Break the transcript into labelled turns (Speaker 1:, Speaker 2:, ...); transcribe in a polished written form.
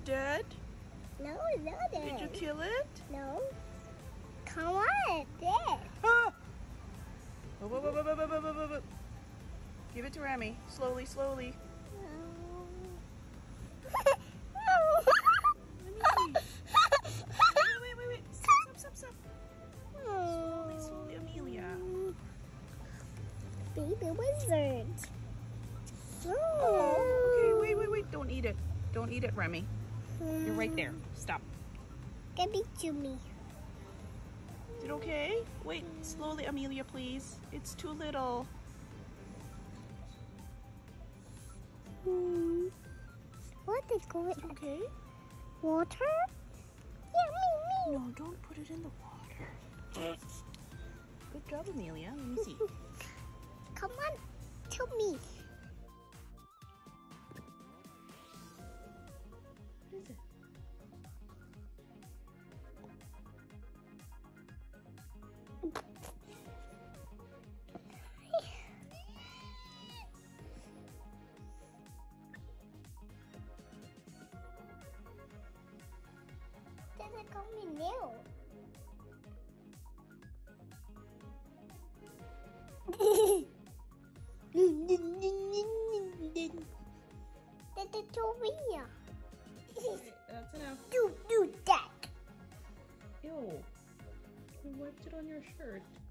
Speaker 1: it dead?
Speaker 2: No, it's not dead.
Speaker 1: Did you kill it?
Speaker 2: No. Come on, it's dead.
Speaker 1: Ah! Whoa, whoa, whoa, whoa, whoa, whoa, whoa, whoa. Give it to Remy. Slowly, slowly. Wait. Stop. Slowly, Amelia.
Speaker 2: Baby wizard.
Speaker 1: Oh, okay, wait. Don't eat it. Don't eat it, Remy. You're right there. Stop.
Speaker 2: Give it to me.
Speaker 1: Is it okay? Wait, slowly, Amelia, please. It's too little.
Speaker 2: What is going on?
Speaker 1: Okay.
Speaker 2: Water? Yeah, me.
Speaker 1: No, don't put it in the water. Good job, Amelia. Let me see.
Speaker 2: Come on, to me.
Speaker 1: What is it?
Speaker 2: Doesn't call me new. That's a Toria.
Speaker 1: That's enough.
Speaker 2: Do that.
Speaker 1: Ew. You wiped it on your shirt.